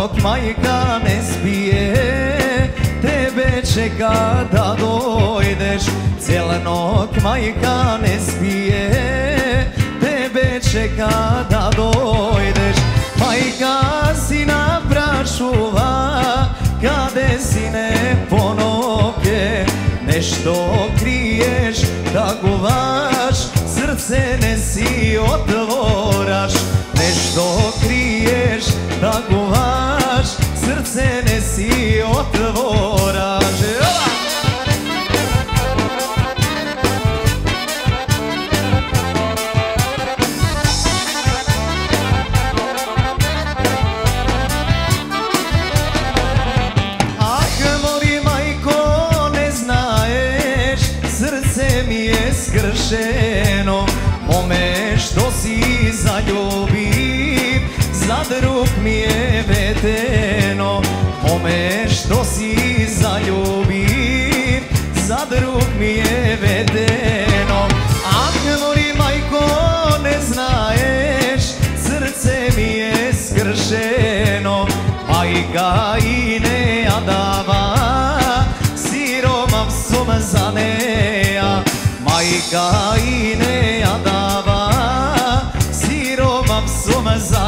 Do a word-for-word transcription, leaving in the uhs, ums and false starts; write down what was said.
noć majka ne spije, tebe čeka da dojdeš. Cijela noć majka ne spije, tebe čeka da dojdeš. Majka sina prašuva, kade sine ponoke, nešto kriješ da guvaš, srce ne si otvoraš. Nešto kriješ da guvaš, srce ne si otvoraš. Skršeno, mome što si zaljubim, za drug mi je vedeno. Mome što si zaljubim, za drug mi je vedeno. Ah, mori majko, ne znaješ, srce mi je skršeno. Majka i ne jadava, siromav sum za neja. Majka i ne jadava, siromav sum za